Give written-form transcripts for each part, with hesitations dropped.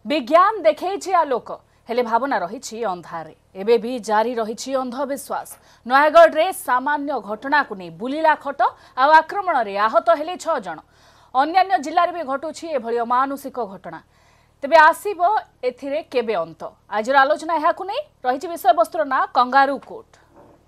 विज्ञान देखै आलोक हेले भावना रही अंधारे एबे भी जारी रही अंधविश्वास। नयागढ़ रे सामान्य घटना को नहीं बुलिला खट आ आक्रमण रे आहत हेले 6 जन। अन्यान्य जिल्ला भी घटुछि एभली अमानुषिक घटना। तेबे आसीबो एथिरे केबे अंत? आज आलोचना एहाकु नहीं रही विषय वस्तुर ना कंगारू कोर्ट।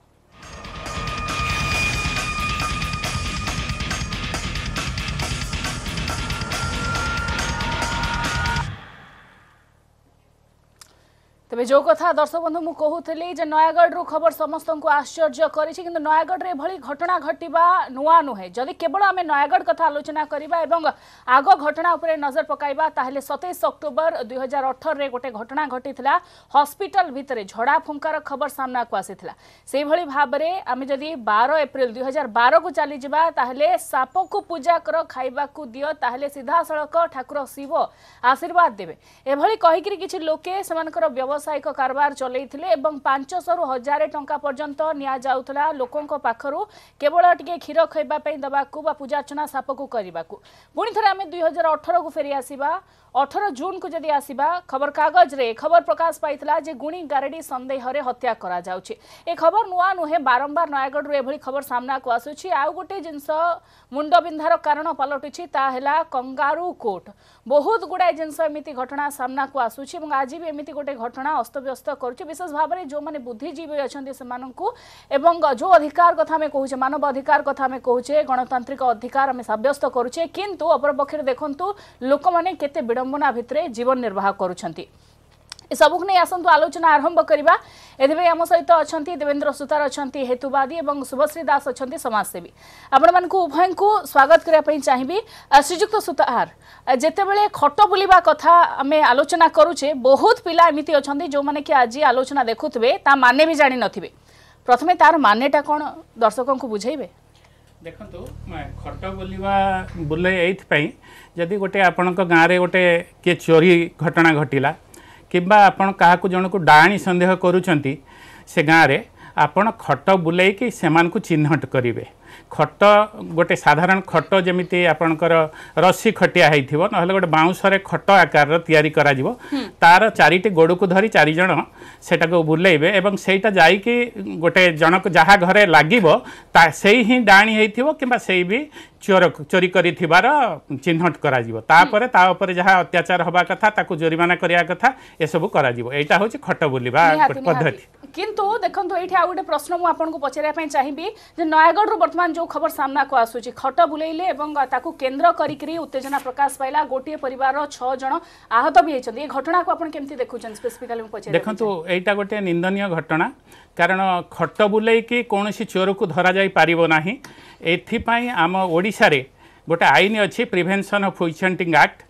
तेबे जो कथा दर्शक बंधु मु कहूली जे नयागढ़ रु खबर समस्त को आश्चर्य करिछि किंतु नयागढ़ रे भली घटना घटिबा नुआ नुहे। जदि केवल आमे नयागढ़ कथा आलोचना करिबा एवं आगो घटना उपरे नजर पकाइबा ताहले 27 अक्टोबर 2018 रे गोटे घटना घटिथिला। हॉस्पिटल भितरे झड़ा फुंकार खबर सामना को आसीथिला। सेही भली भाबरे आमे जदि 12 एप्रिल 2012 को चली जिबा ताहले साप को पूजा कर खाइबा को दियो ताहले सीधा सड़क ठाकुर शिव आशीर्वाद देबे एभली कहिकरी किछि लोके सेमानकर व्यावसायिक कारबार चलैथिले एवं 500 रु 1000 टंका पर्यंत निया जाउथला लोकंक पाखरु केवल टिके क्षीर खैबा पई दबाकू बा पूजा अर्चना साप को करिबाकू। पुणी थरे आमे 2018 को फेरी आसीबा। 18 जून को जदि आसीबा खबर कागज रे खबर प्रकाश पाइतला जे गुणी गारेडी संदेह रे हत्या करा जाउछि। ए खबर नुआ नुहे बारंबार नयागढ़ रे एभली खबर सामना को आसुछि। आउ गोटे जिंस मुंड बिंधार कारण पलटुछि ता हेला कंगारू कोर्ट। बहुत गुड़ाए जिनस एमिति घटना सामना को आसुछि एवं आज भी एमिति गोटे घटना अस्तव्यस्त करुछि। विशेष भाव में जो माने बुद्धिजीवी अछंती सेमानंकु एवं जो अधिकार कथा में कहूचे मानव अधिकार कथा में कहूचे गणतांत्रिक अधिकार आम सब्यस्त करुचे किंतु अपर पक्षे देखंतु लोक माने केते विडंबना भितरे जीवन निर्वाह करुछंती। सबुक नहीं आसंतु आलोचना आरंभ करवा। एथिबे आम सहित अछंती देवेंद्र सुतार अछंती हेतुवादी एवं शुभश्री दास अछंती समाजसेवी। आपण मानकु उभय को स्वागत करिया पई चाहिबी। श्रीजुक्त सुतार जेतेबेले खट बुलिबा कथा आमे आलोचना करूचे बहुत पिला एमिति अछंती जो माने कि आज आलोचना देखुथबे ता माने भी जानि नथिबे। प्रथमे तार मानेटा कोन दर्शकों को बुझाइबे? देखंतु खट बुलिबा बुले एथ पई जदी गोटे आपनक गाँ रे गोटे के चोरी घटना घटिला किंबा आपण काहाकू जन को डाणी संदेह करूछंती से गाँ रे आपण खट बुले कि सेमान को चिन्हट करिवे। खट गोटे साधारण खट जमिति आपणकर रस्सी खटिया होइथिबो नहले गोटे बाउंसरे खट आकार तैयारी करा जिवो तार चारिटी गोड़ को धरी 4 जण सेटा को बुलेइबे एवं सेटा जाई कि गोटे जनक जहा घरे लागिबो ता सेही ही डाणी हेइथिबो किंबा सेही भी चोरी करिथिबार चिन्हट करा जिवो। तापरे ता ऊपर जहा अत्याचार होबा कथा ताकू जरिमाना करिया कथा ए सब करा जिवो। एटा होछि खट बुलिबा पद्धति। किंतु देखंतु एठी आ गोटे प्रश्न मु आपन को पचरिया पई चाहिबी जे नयागढ़ रो वर्तमान जो खबर सामना को आसुची खट बुलेइले एवं ताकू केंद्र करिकरी उत्तेजना प्रकाश पाइला गोटे परिवार 6 जण आहत भी हेछन। ए घटना को आपन केमति देखुछन स्पेसिफिकली मु पचरिया? देखंतु एटा गोटे निंदनीय घटना कारण खट बुलेई कि कोनोसी चोर को धरा जाई पारिबो नाही। एथि पई आम ओडिसा रे गोटे आईन अछि prevention of witch hunting act.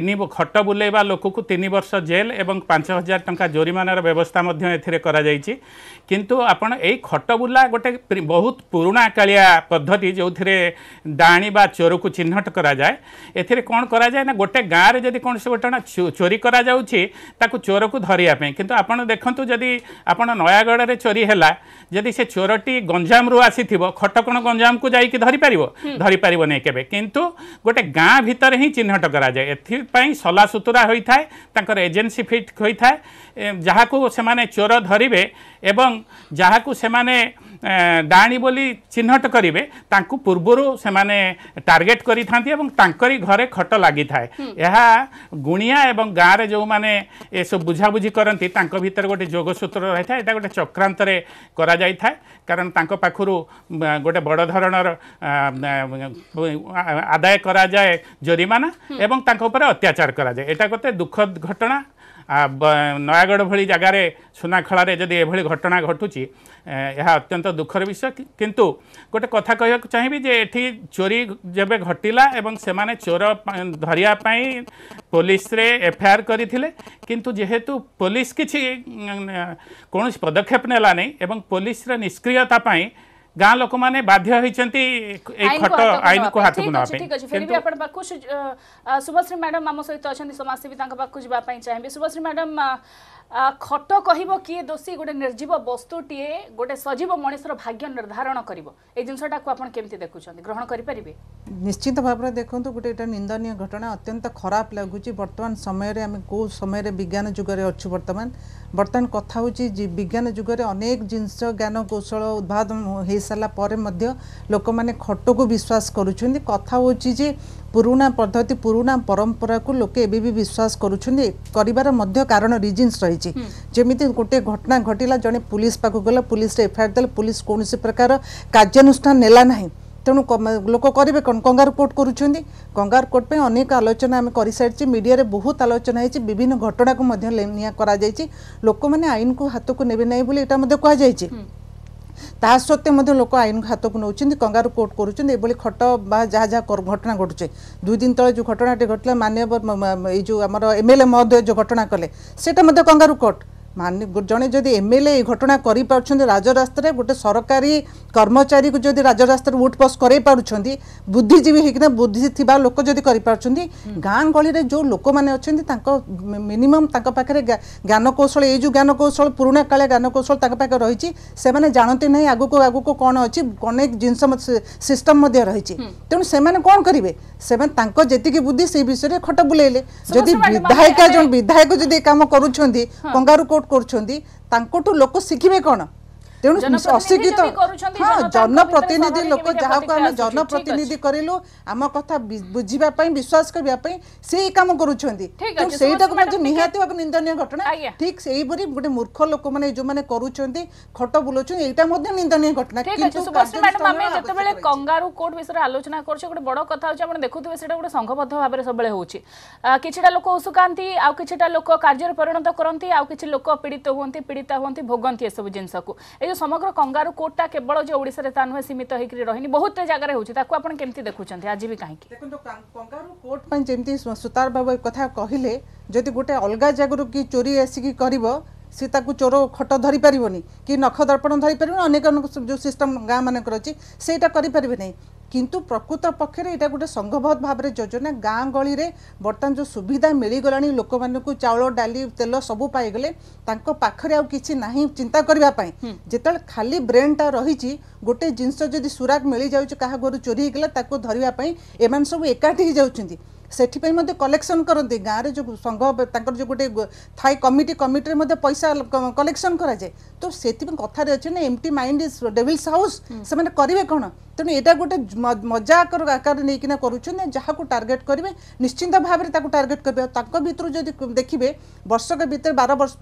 खट बुलेवा लोक को 3 वर्ष जेल एवं 5000 टंका जोरिमानार व्यवस्था एथिरे करा जाइछि। किंतु आपण ए खट बुला गोटे बहुत पुराणा कालिया पद्धति जो थिरे डाणी बा चोर को चिन्हट करा जाए। एथिरे कोन करा जाए ना गोटे गाँ रे जदि कोन से घटना चोरी करा जाउछि ताकू चोर को धरिया पे किंतु आपण देखंतु जदि आपण नयागढ़ रे चोरी हैला जदि से चोरटी गंजाम रु आसीथिबो खट कोन गंजाम को जाई कि धरि पारिबो नै केबे किंतु गोटे गाँ भीतर ही चिन्हट करा जाए। एथि सला सुतुरा होता है तांकर एजेंसी फिट होता है जहाँ को से माने चोर धरिबे एवं जहाँ को से माने डाणी बोली चिन्हट करिवे तांकु पूर्वरु से माने टार्गेट करि थांती एवं तांकरी घरे खट लागि थाए। यहा गुणिया एवं गाँ रे जो माने ए सब बुझाबुझी करंती तांक भीतर गोटे जोगसूत्र रही था। एटा गोटे चक्रांतरे करा जाई था कारण तांक पाखरु गोटे बड़ धरणर आदाय करा जाए जोरिमाना एवं तांक ऊपर अत्याचार करा जाए। एटा गोटे दुखद घटना। नयागढ़ भली जगार सुनाखला जदि एभली घटना घटुची यह अत्यंत दुखर विषय। किंतु गोटे कथा कहया चाहिए जे एठी चोरी जब घटिला एवं से माने चोर धरिया पाई पुलिस रे एफआईआर करथिले किंतु जेहेतु पुलिस किछि कौन पदक्षेप नेला नहीं एवं पुलिस रे निष्क्रियता पाई गाँ लोक मैंने बाध्य होती खट आईन को हाथ को ना ठीक अछि फिर भी आपण पाखु शुभश्री मैडम आम सहित अच्छा समाजसेवी पाखु जावाई चाहिए शुभश्री मैडम खट कहब किए दोषी गोटे निर्जीव वस्तुटीए गोटे सजीव मनुष्यर भाग्य निर्धारण करिवो ए जिनसटा को आपण केमती देखुछन ग्रहण करि परिबे निश्चित भाव में देखो गोटे एटा निंदनीय घटना अत्यंत खराब लगुच वर्तमान समय रे आम को समय विज्ञान जुगरे अच्छु वर्तमान कथा होची विज्ञान जुगरे अनेक जिनस ज्ञान कौशल उद्भादन हो सारा पर लोक मैंने खट को विश्वास करुछंदी कथा होची जे पुराना पद्धति पुराना परंपरा को लोके एबी भी विश्वास करुछंदी करिवार मध्य कारण रिजन्स रही जमिति गोटे घटना घटिला जने पुलिस पाखु गला पुलिस रे एफआईआर देला पुलिस कोनोसी प्रकार कार्यानुष्ठान नेला नाही तेणु लोक करेंगे कौन कंगारू कोर्ट करुँच कंगारू कोर्ट पे अनेक आलोचना आम कर सारी मीडिया रे बहुत आलोचना होती विभिन्न घटना को लोक मैंने आईन को हाथ को नेबे नहीं बोली एटा कहुई ता सत्वे लोक आईन हाथ को नौ कंगारू कोर्ट करुँच खट बा जहाँ जहाँ घटना घटुचे 2 दिन तले जो घटनाटी घटला माननीय जो आम एमएलए महोदय जो घटना कले सेटा कंगारू कोर्ट मान जड़े जदि एमएलए घटना कर राजरास्तार गोटे सरकारी कर्मचारी को जदि राजरास्तार उठपस कर बुद्धिजीवी होना बुद्धि थी लोक जदि कर गाँ गली में जो लोक मैंने अच्छा मिनिमम पाखे ज्ञान कौशल ये जो ज्ञान कौशल पुराणा काले ज्ञान कौशल पाखे रही से जानते ना आगक आगक कौन अच्छी अनेक जिनस सिस्टम रही तेणु से कौन करेंगे से बुद्धि से विषय में खट बुलेले जदि विधायिका जो विधायक जदि काम करुँच कंगारू कोर्ट करुँच लोक शिखिबे कौन तेणु अशिक्षित हाँ जनप्रतिनिधि लोक जहाँ को आम जनप्रतिनिधि करेलु आम कथा बुझापी विश्वास करने से कम करुँच निहाती भाव निंदनीय घटना ठीक से गोटे मूर्ख लोक मैंने जो मैंने करुँच खट बुलाऊँ यहाँ निंदनीय घटना कंगारू कोर्ट विषय आलोचना कर बड़ कथा होती देखुए से गोटे संघबद्ध भाव में सब किछिटा लोक उसुकांती आउ किछिटा लोक कार्य परिणत करती आउ किछि लोक पीड़ित हुंती पीड़िता हुंती भोगंती ए सब जिनस को जो समग्र कंगारू कोर्टा केवल जो ओडिसा रे ता नुहे सीमित होकर रही बहुत जगह होची ताको आपण केमती देखुछंती आज भी काहे देखो कंगारू कोर्ट पन जेमती सुतार बाबू कथा कहिले जदि गोटे अलगा जगह की चोरी आसिकी करिवो सी ताकू चोर खट धरी पारिबोनी कि नख दर्पण धरी पारिबोनी अनेक जो सिस्टम गाँ मानकर अच्छी सेटा करि पारिबे नहीं किंतु प्रकृत पक्षर यहाँ गोटे संघबद्ध भाव में योजना गाँ गली में बर्तमान जो सुविधा मिलगला लोक मानक चाउल डाली तेल सबू पाईगले पाखरे आउ किछि नाही चिंता करने जिते खाली ब्रेनटा रही गोटे जिनस जदि सुराग मिल जाऊँ क्या घर चोरी होगा धरवाई एम सब एकाठी जाऊँगी सेठिपाई मध्य कलेक्शन करते गाँव में जो संघ जो गोटे थाई कमिटी में पैसा कलेक्शन कराए तो से कथार अच्छे ना empty mind is devil's house से करेंगे कौन तेणु यहाँ गोटे मजाक आकार नहीं करुँच जहाँ को टार्गेट करेंगे निश्चिंत भाव में टार्गेट करेंगे भितर जब देखिए वर्षक भितर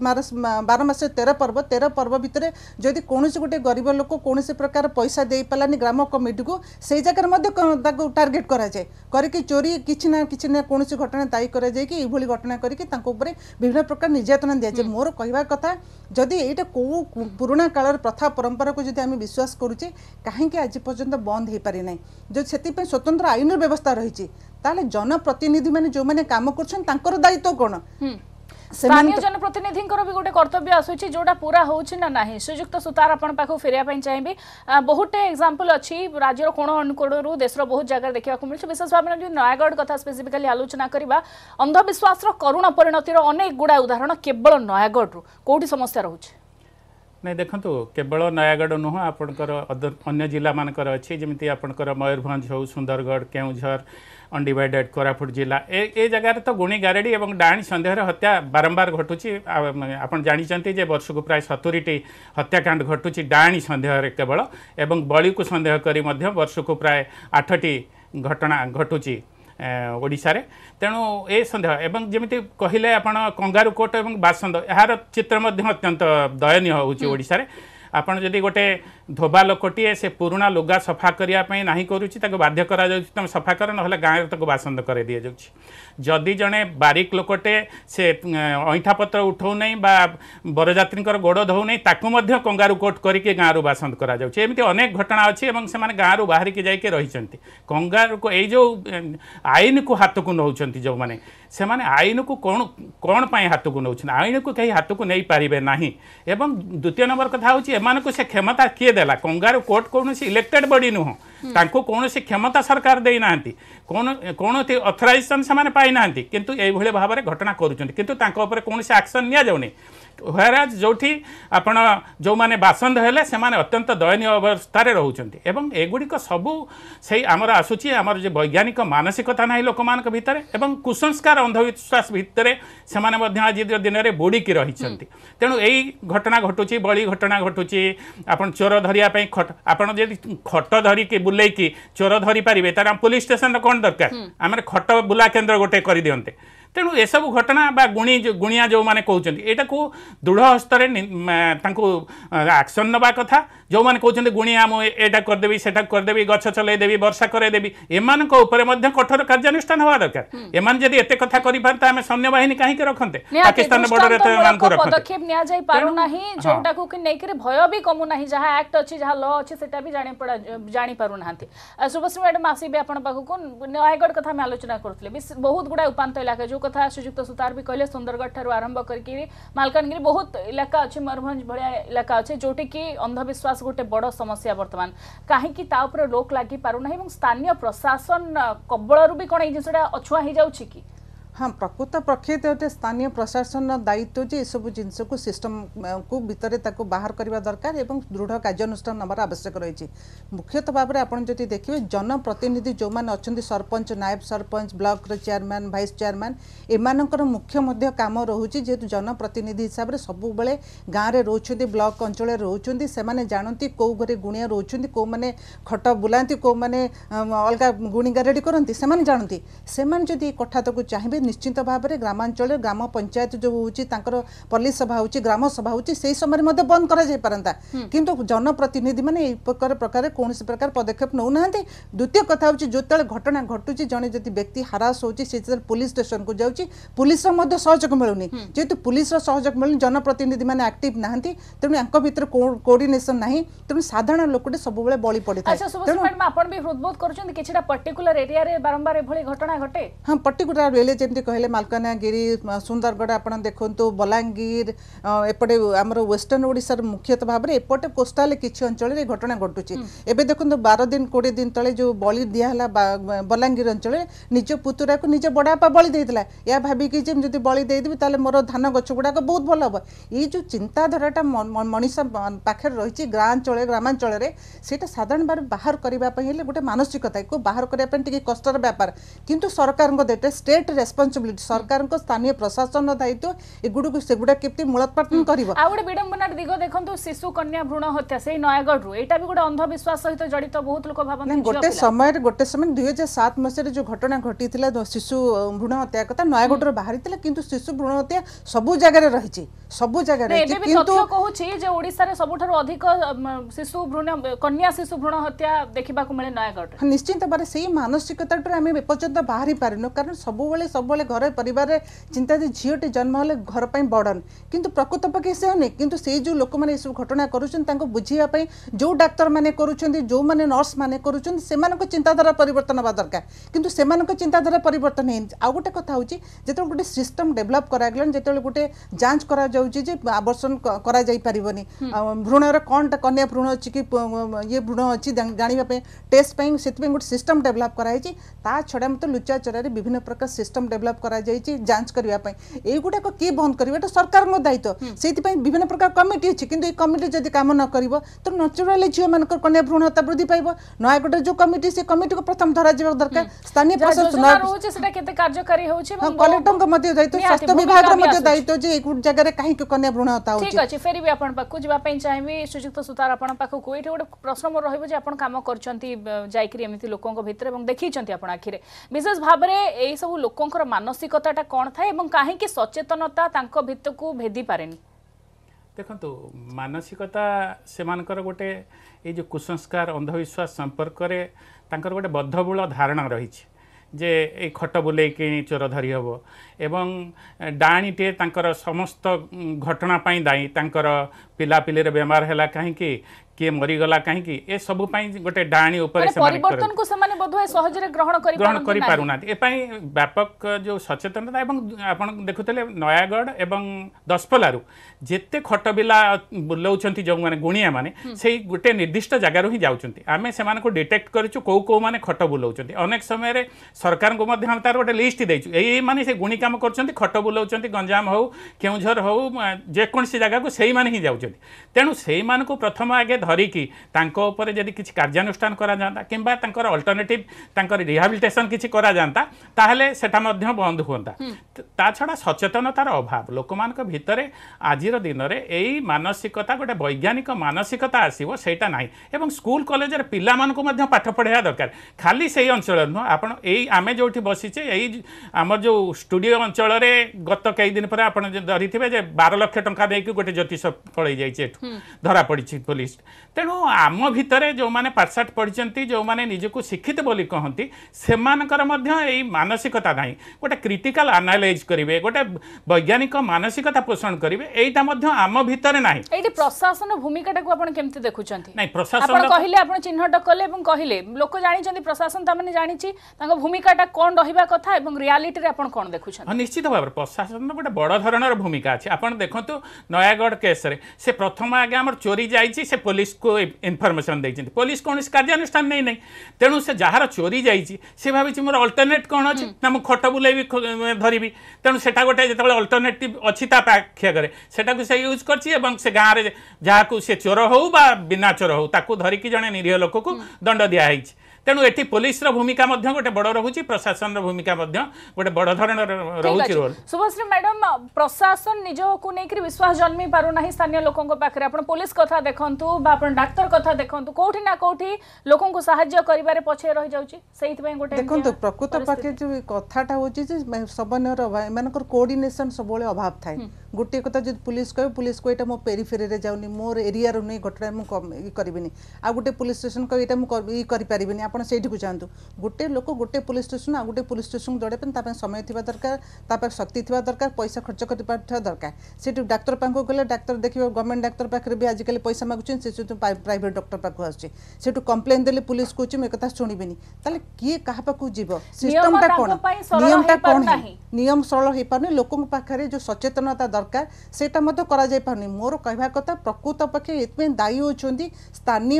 12 मास 13 पर्व भितर जदि कौन गोटे गरीब लोक कौन प्रकार पैसा दे पारानी ग्राम कमिटी को से जगह टार्गेट कराए करके चोरी किसी ना कौन घटना दायी कर घटना करके विभिन्न प्रकार निर्यातना दिजाए मोर कहवा कथा जदि यहाँ कौ पुराणा कालर प्रथा परंपरा को जब आम विश्वास करुचे कहीं आज पर्यंत बंद हो पारि ना जो से स्वतंत्र आईन व्यवस्था रही जनप्रतिनिधि मैंने जो मैंने काम कर दायित्व कौन स्थानीय जनप्रतिनिधि भी गोटे कर्तव्य आसूची जोटा पूरा होची ना नाही श्रीजुक्त सुतार आपण पाखु फेरिया पई चाहिबी बहुत एग्जांपल अछि राज्यर कोण अनुकोणरू देशर बहुत जगह देखा मिलছে विशेष भाव में नयागढ़ कथा स्पेसिफिकली आलोचना करबा अंधविश्वास करुण परिणतिर अनेक गुडा उदाहरण केवल नयागढ़ रु कोठी समस्या रहउछि नहीं देखो केवल नयागढ़ नुह आपणकर अन्य जिला मानकर अच्छी जमी आपणकर मयूरभंज हो सुंदरगढ़ केउझर अनडिवाइडेड कोरापुट जिला ए जगार तो गुणी गारेडी और डाणी सन्देह हत्या बारंबार घटुची आपन जानी जे वर्ष को प्राय 70टी हत्याकांड घटुची डाणी सन्देह केवल एवं बलि को सन्देह करी मध्य वर्ष को प्राय 8टी घटना घटुची ओडिशा रे तेणु ए सन्देह एवं जमी कहले आपण कंगारू कोर्ट और बासंद यार चित्र अत्यंत दयनीय होउची ओडिशा रे आपण जदि गोटे धोबा लोकटीए से पुराणा लुगा सफा करने ना करुच्ची बाध्य करा तुम सफा कर ना गाँव तक बासंद कर दि जाऊँगी जदि जड़े बारिक लोकटे से अईठा पत्र उठाऊ नहीं बरजात्री गोड़ धो नहीं ताकू कंगारू कोट करके गाँव बासंद करमती अनेक घटना अच्छी से गाँव बाहर की जाइए रही कंगारू को यही जो आईन को हाथ को नौ जो मैंने से आईन को कौन कौन हाथ को नौ आईन को कहीं हाथ को नहीं पारे ना एवं द्वितीय नंबर कथा हूँ एम से क्षमता किए देला कंगारू कोर्ट कौन इलेक्टेड बॉडी नुह तांको कौन क्षमता सरकार दे ना कौन अथराइजेसन से पाई ना किंतु ये भाव में घटना करूँ कौन एक्शन नि जाऊनी व्हेराज जो आपण जो माने बासंद हेले से माने अत्यंत दयनीय अवस्था रोचंती एवं एगुड़िक सबू से आमर आसूची आमर जो वैज्ञानिक मानसिकता ना लोक मान भितर एवं कुसंस्कार अंधविश्वास भितर से आज दिन में बुड़ीकी रही तेणु यही घटना घटुची बड़ी घटना घटुची आपन चोर धरिया खट आपन खट धरिकी बुलेकी चोर धरी पारे तार पुलिस स्टेशन कौन दरकार आम खट बुला केन्द्र गोटे कर दियंते तेणु ये सब घटना बा गुणिया जो माने कहते यहाँ को दृढ़ हस्तर एक्शन नवा कथा जो मैंने कहते गुणिया मुझे करदेवी से करदेवी गछ चलदेवी वर्षा करदेवी एमान कठोर कार्यानुष्ठान हवा दरकार एमान जदि एते कथा करि पारता हम सैन्य बाहिनी काहे रखते पाकिस्तान बॉर्डर रे पदक्षेप निया जाई पारु नाही जोटा को कि नेकरे भय भी कमु नाही जहा एक्ट अछि जहा लॉ अछि सेटा भी जानि पारु नाहंती सुभश्री मैडम आसीबे आपण पाखु को नयगढ़ कथा में आलोचना करथले बहुत गुडा उपांत इलाका जो कथा श्रीजुक्त सुतार भी कहले सुंदरगढ़ ठारू आरंभ करके मालकानगिरी बहुत इलाका अच्छे मयूरभंज भाया इलाका अच्छे जोटी की अंधविश्वास गोटे बड़ समस्या वर्तमान कहीं रोक लगी पारना स्थानीय प्रशासन कबल भी कौन ये जिनसा अछुआ हो जाऊँ कि हाँ प्रकृत प्रकृत गोटे स्थानीय प्रशासन दायित्व जे सब जिनस को सिस्टम को भितर बाहर करने दरकार एवं दृढ़ कार्यानुष्ठान नबार आवश्यक रही मुख्यतः भाव में आपड़ जब देखिए जनप्रतिनिधि जो मैंने अच्छा सरपंच नायब sarpanch block chairman vice chairman एमानकर मुख्य काम रोचे जेहेतु जनप्रतिनिधि हिसाब से सब बेले गाँव में रोचे ब्लॉक अंचल रोचे से जानती कौ घरे गुणिया रोचे कौ मैंने खट बुलाती कौ मैंने अलग गुणिगा रेडी करती से जानती से जब कथा तक चाहिए निश्चित भाव में ग्रामांचल ग्राम पंचायत जो होची पल्ली सभा होची ग्राम सभा होची से समय बंद करा जाय पारंता किंतु जनप्रतिनिधि माने ए प्रकार कौन प्रकार पदक्षेप नौ ना द्वितीय कथा होची जो घटना घटुची जने जदि व्यक्ति हरास होची से पुलिस स्टेशन को जाउची पुलिस सहयोग मिलुनी जेहेतु पुलिस सहयोग मिलुनी जनप्रतिनिधि माने एक्टिव नाहंती तेणु यांक भितर कोऑर्डिनेशन नाही तेणु साधारण लोकटे सब बेले बळी पड़े अच्छा सुभाष मैडम आपण भी हृदबोध करछन किछटा पर्टिकुलर एरिया रे बारंबार एभली घटना घटे हां पर्टिकुलर रेले जेमति कहले मालकानगिरी सुंदरगढ़ आप देखो बलांगीर एपटे आमर वेस्टर्न ओडिशार मुख्यतः भाव में एपटे कोस्टाल किसी अंचल घटना घटुची एबे देखो 12 दिन 20 दिन तले जो बलि दिया बलांगीर अंचल निज पुतुरा को निज बड़ापा बलि देता या भाविकी जब बलि देदेवी ताले मोर धान गछ गुड़ाक बहुत भल हम ये जो चिंताधाराटा मनीष पाखे रही गाँचल ग्रामांचल से साधारण भाव बाहर करने गोटे मानसिकता को बाहर करने कष्टर व्यापार किंतु सरकार देते स्टेट रेस्पॉन्सिबिलिटी सरकार को स्थानीय प्रशासन दायित्व एगुड़ सेगुड़ा केमती मूलोत्पाटन कर गोटे विडंबनार दिग देखो शिशु कन्या भ्रूण हत्या से नयगढ़ यहाँ भी गोटे अंधविश्वास सहित जड़ित बहुत लोग भावना गोटे समय 2007 मसीह जो घटना घटी शिशु भ्रूण हत्या कथा नयगढ़ बाहरी किंतु शिशु भ्रूण हत्या सबू जगह रही सबू जगह ओडिशा सबुठारु अधिक शिशु भ्रूण कन्या शिशु भ्रूण हत्या देखा मिले नयगढ़ निश्चित भाव से मानसिकता आम एपर्यंत बाहरी पारिनु कारण सब घर परिवार चिंता झीटे जन्म हेले घर पर बर्डन किंतु प्रकृत पक्षे से नहीं किंतु से जो लोक मैंने सब घटना करुँच बुझापी जो डाक्तर मैंने जो मैंने नर्स मैंने कर चिंताधारा परिवर्तन हवा दरकार किंतु से चिंताधारा परिवर्तन है आउ गोटे कथा हूँ जो गोटे सिस्टम डेभलप करागलानी जो गोटे जांच करा आवर्षण करा भ्रूणर कौन कन्या भ्रूण अच्छी कि ये भ्रूण अच्छी जानापी टेस्ट से गोटे सिस्टम डेभलप कराई छड़ा मत लुचा चोरारे विभिन्न प्रकार सिस्टम डेभलप करा जांच करने युवाक किए बंद कर सरकार दायित्व से विभिन्न प्रकार कमिटी अच्छी कि कमिटी जब कम न कर तो न्याचुराली झील मान कन्या भ्रूण हत्या वृद्धि पाइब नयगढ़ जो कमिटी से कमिटी को प्रथम धरा जा दरकार स्थानीय कलेक्टर दायित्व स्वास्थ्य विभाग दायित्व जगह कहीं कन्या भ्रूण हत्या ठीक अच्छे फेर भी आपन पाखु जावाई चाहिए श्रीजुक्त सुतार आपन पाखु ये गोटे प्रश्न मोर रही आप कम करमती लोकों भितर देखी आपन आखिरे विशेष भाव में यही सब लोकंर मानसिकता कौन थाए कहीं सचेतनता भितर को भेदी पारे देखो मानसिकता से गोटे ये जो कुसंस्कार अंधविश्वास संपर्क में गोटे बद्धमूल धारणा रही जे ए खट बुले कि चोर धरी हम एवं डाणीटे समस्त घटना दायी पिलापिली बेमार है कहीं किए मरीगला कहीं ए सब गोटे डाणी परिवर्तन को सेमाने बोधवे सहजरे ग्रहण करि पारुना एपाई व्यापक जो सचेतनता एवं आपण देखुतले नयागढ़ एवं दशपल्लारू जेते खटबिला बुलाउछंती जो माने गुणिया माने सेही गोटे निर्दिष्ट जगार ही जाउछंती आमे सेमान को डिटेक्ट करिछु को माने खट बुलाउछंती अनेक समय रे सरकार को मध्य हम तार गोटे लिस्ट देइछु एई माने से गुणी काम करछंती खट बुलाउछंती गंजाम हो केउझर हो जे कोनसी जगह को सेही माने ही जाउछंती तेनु सेही मान को प्रथम आगे धरिकी तांको ऊपर यदि किछि कार्यानुष्ठान करा जाता किंबा तांकर अल्टरनेटिव तांकर रिहाबिलिटेशन किछि करा जाता ताहले सेटा मध्य बंद होता ता छडा सचेतनतार अभाव लोकमानक भितरे आजिर दिन रे एई मानसिकता गोटे वैज्ञानिक मानसिकता आसीबो सेटा नाही एवं स्कूल कॉलेज रे पिला मानको मध्य पाठ पढाया दरकार खाली सेही अंचल न आपण एई आमे जोठी बसिचे एई हमर जो स्टूडियो अंचल रे गत कई दिन पर आपण धरिथिबे जे 12 लाख टंका देकी गोटे ज्योतिष पळै जाइछे एठू धरा पड़िछि पुलिस तेणु आम भितर जो माने पाठशाठ पढ़ी जो माने निजको शिक्षित बोली कहती से मानसिकता ना गोटे क्रिटिकल एनालाइज करेंगे गोटे वैज्ञानिक मानसिकता पोषण करेंगे यहाँ आम भितर ना प्रशासन भूमिका को आपण केमती देखुछंती नहीं प्रशासन आपण कहिले आपण चिन्हट कले एवं कहिले लोक जानि प्रशासन तामने जानिछि तांको भूमिकाटा कोन रहिबा कथा एवं रियलिटी रे आपण कोन देखुछंती निश्चित भाव प्रशासन गोटे बड़ धरणर भूमिका अछि आपण देखंतु नयागढ़ केस रे से प्रथम आगे हमर चोरी जाइछि से पुलिस को इनफॉरमेशन देइछि पुलिस कौन कार्यानुष्ठान नहीं नहीं तेणु से जार चोरी जाइछि से भाभी मोर अल्टरनेट कौन अच्छी ना मुझे खट बुलेबी धरबी तेणु से गोटे जो अल्टरनेटिव अच्छी पाख्या करे सेटा से यूज कर गाँव में जहाँ से चोर हो बा बिना चोर हो ताकू धरिकी जड़े निरीह लोक को दंड दिखाई तेणु एटी पुलिस भूमिका गोटे बड़ रोचे प्रशासन भूमिका गोटे बड़ धरण रोचे रोल शुभश्री मैडम प्रशासन निज को लेकर विश्वास जन्मी पारना स्थानीय लोकों पाखे आप पुलिस कथा देखु डाक्तर कथा देखु कौटी ना कौटी लोकों को साहाय्य करिबारे पछे रहि जाउची सेहितबे गोटे देखंतु प्रकृत पाखे जो कथाटा होची जे सबनर एमानकर कोऑर्डिनेशन सबले अभाव थाए गोटे कथा जो पुलिस को एटा मो पेरिफेरी रे जाउनी मोर एरिया रो नै घटना मु करबिनी आ गोटे पुलिस स्टेशन को एटा मु करि परिबिनी आपण सेठी को जानतु गोटे लोक गोटे पुलिस स्टेशन आ गोटे पुलिस स्टेशन जोड़े पे समय थिबा दरकार तापर शक्ति थिबा दरकार पैसा खर्च करि पाठा दरकार सेठी डाक्टर पाखो गले डाक्टर देखिबो गवर्नमेंट डाक्टर पाखरे भी आजिकल पैसा मागुछन से प्राइवेट डॉक्टर पाखो आछे सेठु कंप्लेन देले पुलिस कोच में कथा सुनिबिनी ताले किए कहा पाखो जीवो सिस्टमटा कोन नियमटा कोन है नियम सरल हे पानी लोकन पाखरे जो सचेतनता दरकार सेटा मतो करा जाय पानी मोर कहबा कथा प्रकृत पक्षे एतमे दायी होचोंदी स्थानीय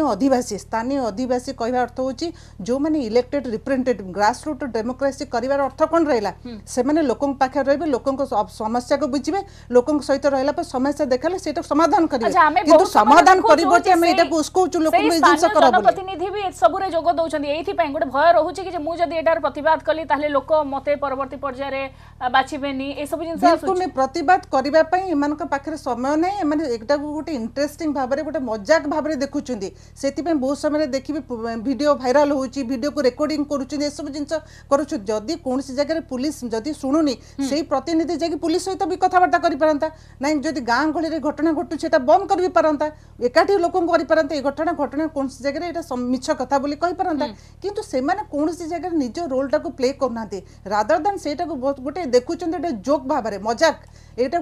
आदिवासी कहबा अर्थ होची जो माने elected representative grass root democracy करिवार अर्थ कोन रहला से माने लोकन पाखे रहबे लोकन को समस्या को बुझिबे लोकन सहित रहला पर समस्या देखाले सेटा समाधान करिवे किंतु समाधान परिबोते हम एटा उसको लोकन में जिंस करबो प्रतिनिधि भी सब रे जोग दउछंदी एथि पय गोटे भय रहूची कि मु जदी एटार प्रतिवाद कली ताले लोक मते परवर्ती पर्याय रे बाछिबेनी ए सब जिंस बिल्कुल प्रतिवाद करिबा पय एमान के पाखे समय नै एमान एकटा गोटे इंटरेस्टिंग भाबरे गोटे मजाक भाबरे देखुचंदी सेति पय बहुत समय देखिबे वीडियो भाइराल होउची वीडियो को रेकॉर्डिंग करूचंदी ए सब जिंस करूछ जदी कोनसी जगह पुलिस जदी सुनुनी सेही प्रतिनिधि जाकी पुलिस सहित भी कथाबार्ता करि परंता नै जदी गां गळी रे घटना घटू सेटा बंद करबी परंता एकाठी लोकन करि परंता ए घटना कोनसी जगह रे एटा मिछ कथा बोली कहि परंता किंतु से माने कोनसी जगह निज रोल टा को प्ले करनाते रादर देन सेटा को गोटे देखुचंदी एटा जोक भाबरे मजाक एटा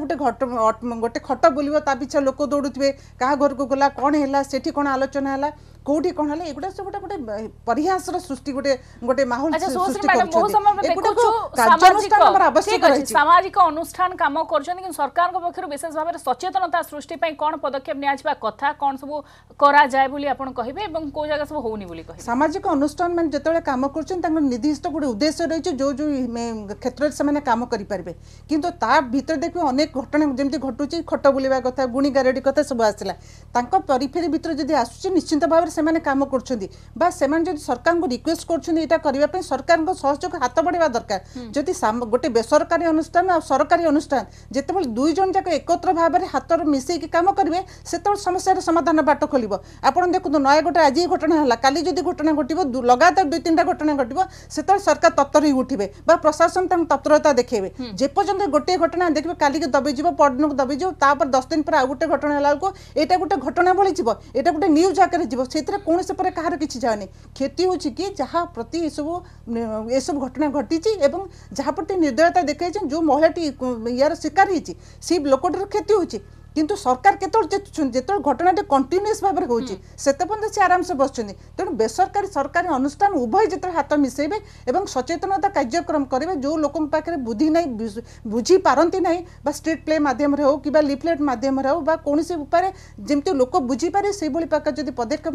गोटे खट बोलिबो ता पिछा लोक दौड़ुथिबे कहा घर को गला कोन हैला सेठी कोन आलोचना हैला कोठी कोन हले एगुडा सब गोटे परिहासर सृष्टि गोटे माहौल सृष्टि करछन सामाजिक अनुष्ठान काम करछन कि सरकार को पक्षरु विशेष भाबरे सचेतनता सृष्टि पई कोन पदक्षेप नियाजबा कथा कोन सब करा जाय बोली आपण कहिबे एवं को जगह सब होउनी बोली कहिबे सामाजिक अनुष्ठान मन जतले काम करछन तांग निर्दिष्ट गोटे उद्देश्य रहिछ जो जो क्षेत्र से माने काम करि परबे किंतु ता भीतर देखिबे अनेक घटना जेमति घटुची खट बुलिबा कथा गुणी गारेडी कथा सब आसला तांको परिफेरी भीतर जदी आसुची निश्चित भाबरे से माने काम करछंदी बा से माने जदी सरकार को रिक्वेस्ट करछंदी एटा करिबा पे सरकार को सहयोग हाथ बढ़ेबा दरकार जदी गोटे बेसरकारी अनुष्ठान और सरकारी अनुष्ठान जेतेबेल दुई जन जाक एकत्र भाबरे हाथ मिसई के काम करिवे सेतेबेल समस्या समाधान बाट खोलिबो आपण देखु नयागढ़ आज घटना हला काली जदी घटना घटिबो लगातार दुई तीनटा घटना घटिबो सेतेबेल सरकार तत्पर ही उठिबे बा प्रशासन तंग तत्परता देखेबे जे पर्यंत गोटे घटना देखबे काली के दबे जीवो परदिन को दबे जीवो तापर 10 दिन पर आ गोटे घटना हला को एटा गोटे घटना भली जीवो एटा गोटे न्यूज आकर जीवो सेतरे कौन से पर कहार किसी जाने क्षति होची कि जहाँ प्रति ये सब घटना घटी एवं जहाँ प्रति निर्दयता देखा जो महिलाटी यार शिकार होती सी लोकटर क्षति होची किंतु सरकार जो घटना कंटिन्यूअस भाव में होती से से आराम से बसुँच तेणु बेसरकारी सरकारी अनुष्ठान उभय जो हाथ मिसेबे और सचेतनता कार्यक्रम करेंगे जो लोक पाखे बुद्धि ना बुझी पारती ना स्ट्रीट प्ले मध्यम हो कि लिफलेट मध्यम हो कौन उपाय जमी लोक बुझीपारे से प्रकार जब पदक्षेप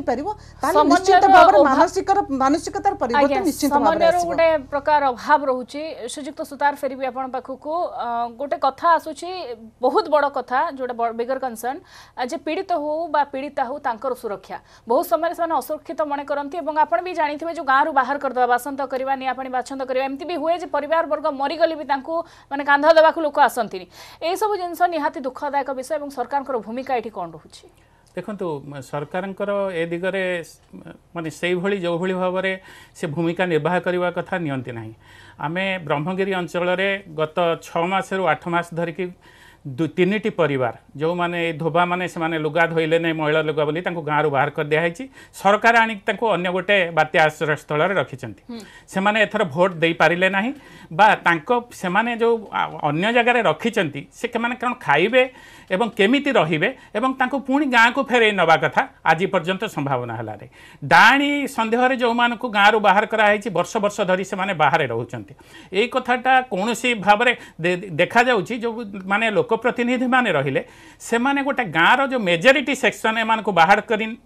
निश्चित भाव मानसिकतार परिवर्तन निश्चित गोटे प्रकार अभाव रोचे श्रीजुक्त सुतार फेरबी आपण पाखक गोटे कथा आसूची बहुत बड़ कथा जोटा बिगर कंसर्न जे पीड़ित हो बा पीड़िता हो तांकर सुरक्षा बहुत समय से असुरक्षित मन करती आपण भी जानी जो गाँव बाहर करदे बासंत करवा निआ पानी बाछंत करवा एमती भी हुए परिवार वर्ग मरीगले भी माने कांधा देवाक लोक आसती यही सब जिनस निहाती दुखदायक विषय और सरकार भूमिका ये कौन रोचे देखो सरकार ए दिगरे माने से भली जो भली भाव में से भूमिका निर्वाह करने कथा नियंती ना आमे ब्रह्मगिरी अंचल गत 6 मास रु 8 मास धरिकी 3टी परिवार जो माने धोबा माने से माने लुगा धोइले नहीं महिला लुगा बोली गाँव बाहर कर दिखाई सरकार आनी अन्य गोटे बात्या आश्रय स्थल रखिंट से माने एथर भोट दे पारिले नाही बा से माने जो अन्य जगह रखिंट से कौन खाइबे एवं केमिति रहिबे एवं तांको पुणी गाँ को फेरे नवा कथा आज पर्यंत संभावना है डाणी सन्देह जो मान को गाँव बाहर कराई वर्ष वर्ष धरी से माने बाहर रोचंती यही कथाटा कौन सी भाव देखा जाउची जो माने लोक प्रतिनिधि माने रहिले से माने गोटे गाँव जो मेजोरिटी सेक्शन एमान को बाहर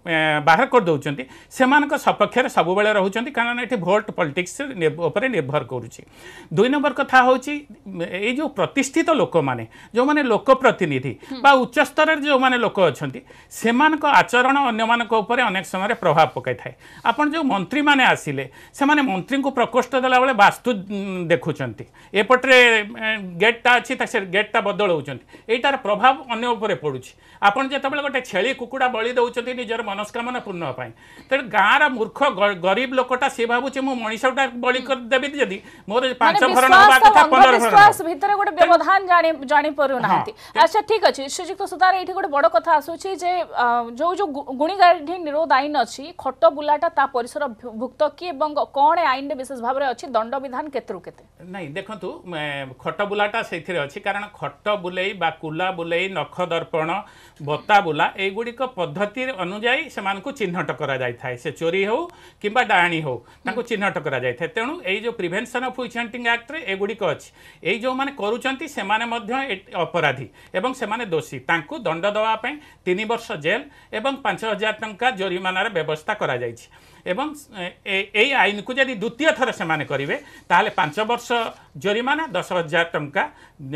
कर दौरान से सपक्ष सब बेले रोचंती कारण ये भोट पॉलिटिक्स उपर निर्भर करुच्ची 2 नंबर कथा होची ये जो प्रतिष्ठित लोक माने जो माने लोक प्रतिनिधि बा उच्च स्तर जो माने लोक अच्छी से आचरण अन्य उपर अनेक समय प्रभाव पकई थाए आपन जो मंत्री माने आसिले से माने मंत्री को प्रकोष्ठ देला बेले वास्तु देखुंट एपटे गेटा अच्छी से गेटा बदलाउंट यार प्रभाव अन्य उपर पड़ुछि आपन जेतेबेले गोटे छेली कुकुड़ा बलि दउचंती निजर मनस्कामना पूर्ण पाई तेरे गाँव मूर्ख गरीब लोकटा से भावुचे मु मनीषटा बलि कर देबी जदी मोर 5 भरण होबा कथा 15 विश्वास भीतर गोटे व्यवधान जानी परू नांती अच्छा ठीक अछि श्रीजुक्त सुतार एठी गोटे बड़ कथा आसुछि जे जो जो गुणीगाढ़ी निरोध आईन अछि खट बुलाटा ता परिसर भुक्त कि एवं कोन आईन विशेष भाव अछि दंड विधान केतरु केते नहीं देखंतु खट बुलाटा सेथिरे अछि कारण खट बुलेई बा कुला बुलेई नख दर्पण बता बुला एगुड़िक पद्धति अनुजाई से चिन्हट करा जाय थाए से चोरी हो कि डाणी हो तांको चिन्हट करा जाय थाए तेणु यही जो prevention of witch hunting act रे एगुड़िक अछि एई जो माने करूचंती से माने मध्य अपराधी एवं से माने दोषी तांको दंड दवा पय 3 वर्ष जेल एवं 5000 टंका जरिमानार व्यवस्था करा जायछि एवं ए आईन को यदि द्वितीय थर से माने करिवे ताले 5 वर्ष जरिमाना 10,000 टंका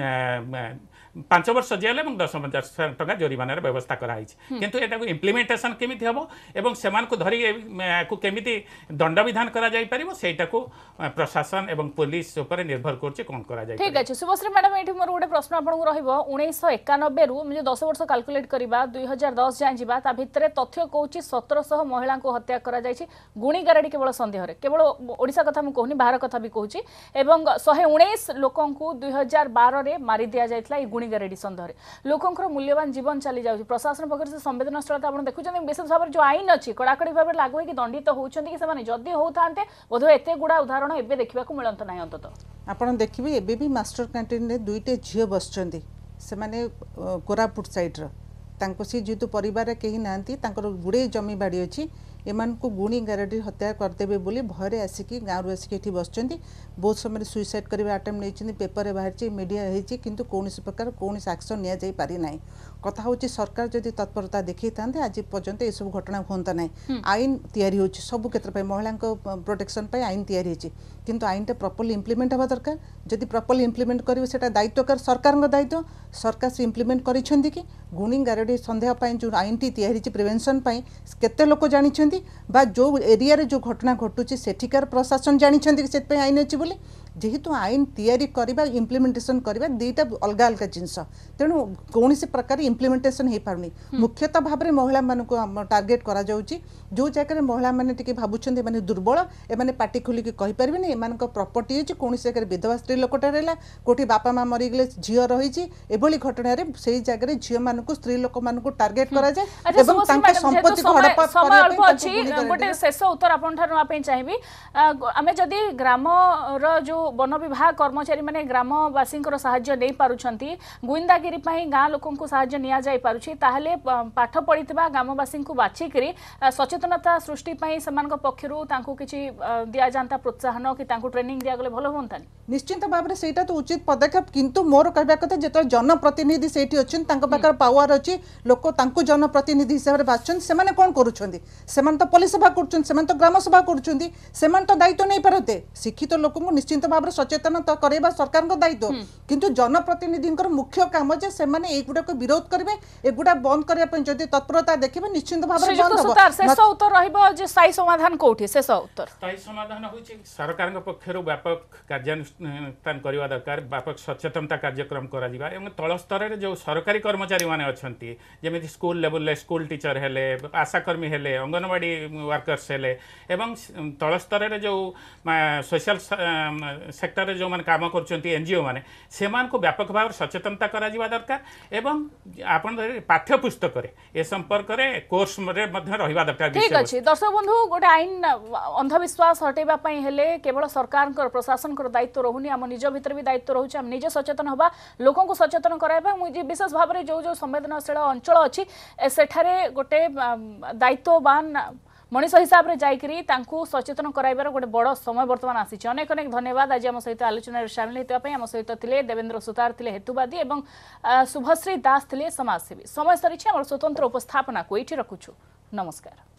5 वर्ष जेल और 10,000 टंका जरिमानार व्यवस्था कराई किंतु एटा को इम्प्लीमेंटेशन केमिति हबो एवं सेमान को धरी को केमिति दंड विधान करा जाय परिबो सेटा को प्रशासन एवं पुलिस ऊपर निर्भर करछि कोन करा जाय ठीक अछि शुभश्री मैडम एठी मोर गोटे प्रश्न आपन को रहइबो 1991 रु जे 10 वर्ष कैलकुलेट करिबा 2010 जाय जिबा ता भितरे तथ्य कहूछि 1700 महिला को हत्या करा जायछि गुणी गारेडी केवल संदेह रे केवल ओडिसा कथा मु कहूनी बाहर कथा भी कहूछि एवं 119 लोकन को 2012 रे मारि दिया जायतला ई गुणीगारेडी संदेह लोकंर मूल्यवान जीवन चली जाଉଛି प्रशासन पक्ष से संवेदनशीलता आप देखुं विशेष भाव जो आईन अच्छी कड़ाकड़ी भाव लागू है कि दंडित होती जदि होता बोध एत गुड़ा उदाहरण एवं देखा मिलता ना अंत आप देखिए एबी भी मास्टर कैंटीन रे 2टे झील बस से कोरापुट साइड्र सी जेहेतु परिवार कहीं ना गुड़े जमी बाड़ी अच्छी एमान को गुणी गारेडी हत्या करदेवे बोली भयरे आसिकी गाँव आसिक ये बस बहुत समय सुइसाइड करने आटेम्प नहीं पेपर बाहर मीडिया होती किंतु कौन प्रकार कौन एक्शन नि जाई पारि ना कथा हूँ सरकार जदि तत्परता देखी था आज पर्यंत ये सब घटना होता ना आईन तैयारी हो सब क्षेत्र महिला प्रोटेक्शन आईन तैयारी किंतु आईनटा प्रॉपर्ली इम्प्लीमेंट हवा दरकार जदि प्रॉपर्ली इम्प्लीमेंट करेंगे से दायित्व सरकार दायित्व सरकार से इम्प्लीमेंट करिसेंती कि गुणी गारेडी संदेह जो आईन टी तैयारी प्रिवेंशन केते लोक जानिछंती बा जो एरिया रे जो घटना घटुची सेठिकार प्रशासन जानिछंती से आईन अच्छी बोली जेहेतु आईन तैयारी करबा इम्प्लीमेंटेशन करबा दुईटा अलग अलग जिनस तेणु कौन प्रकार इम्प्लीमेंटेशन हो पारनी मुख्यतः भाव में महिला मानक टार्गेट करा जाउची जो जगह महिला माने टिके भाबुछंती माने दुर्बल एमाने पार्टी खोलिक कहि परिबेनी एमानक प्रॉपर्टी अछि कौन जगह विधवा स्त्री लोकटा रहला कोठी बापा माँ मरी गले झियो रहिछि एभली घटना रे सेही जगह झियो मानक स्त्री लोक मानक टार्गेट करा जाय एवं तांका संपत्ति को हड़प करबा अछि गोटे शेष उत्तर आपन ठार ना पे चाहिबी आमे जदी ग्राम रो जो वन विभाग कर्मचारी माने ग्रामवासी साहाय्य नहीं पारुछंती गुइंदागिरी पई गाँ लोकन को साहाय्य निया जाई पारुछि ताहले पाठ पढ़ितबा ग्रामवासी को बाछि करी सचेतनता सृष्टि पई समान पक्षरु तांको किछि दिया जानता प्रोत्साहन कि तांको ट्रेनिंग दिया गले भलो होंता निश्चिंत भाव में सेटा तो उचित पदक्षेप किंतु मोर कहबा कथा जेतो जनप्रतिनिधि सेठी अछन तांको पाकर पावर अछि लोक तांको जनप्रतिनिधि हिसाब रे बाछन से माने कोन करूछंदी सेमान तो पुलिस सभा करूछन सेमान तो ग्राम सभा करूछंदी सेमान तो दायित्व नहीं पारते शिक्षित लोक को निश्चिंत भाव में सचेतन तो करेबा सरकार को दायित्व किंतु जनप्रतिनिधि मुख्य काम जे से माने एगुडा को विरोध करबे एगुडा बंद करया पय जदी तत्परता देखिबे निश्चिंत भाव में बंद होबो शेष उत्तर रहइबो जे स्थायी समाधान कोठी शेष उत्तर स्थायी समाधान होछि सरकार पक्षर व्यापक कार्यानुष्ठान करवा दरकार व्यापक सचेतनता कार्यक्रम करा जिबा एवं तल स्तर रे जो सरकारी कर्मचारी माने अछंती जेमिति स्कूल लेवल ले स्कूल टीचर हेले आशाकर्मी हेले अंगनवाड़ी वर्कर्स हेले एवं तल स्तर रे जो सोशल सेक्टर रे जो माने काम करछंती एनजीओ माने सेमान को व्यापक भाव सचेतनता करा जिबा दरकार एवं आपन पाठ्य पुस्तक रे ए संपर्क रे कोर्स रे मध्ये रहिबा दरकार ठीक अछि दर्शक बंधु गोटे आईन अंधविश्वास हटेबा पई हेले केवल सरकार प्रशासन दायित्व रहुनी आम निज भीतर भी दायित्व रोचे आम निजे सचेतन हवा लोकों को सचेतन कराइबा मुझे विशेष भाव में जो जो संवेदनशील अंचल अच्छी सेठारे गोटे दायित्ववान मनीष हिसाब से जाइकरी तांकू सचेतन कराइबार गोटे बड़ समय वर्तमान आसी अनेक अनेक धन्यवाद आज आम सहित आलोचना सामिल होता आम सहित थे देवेंद्र सुतार थे हेतुवादी और शुभश्री दास थे समाजसेवी समय सरी आम स्वतंत्र उपस्थापना को ये रखुछु नमस्कार।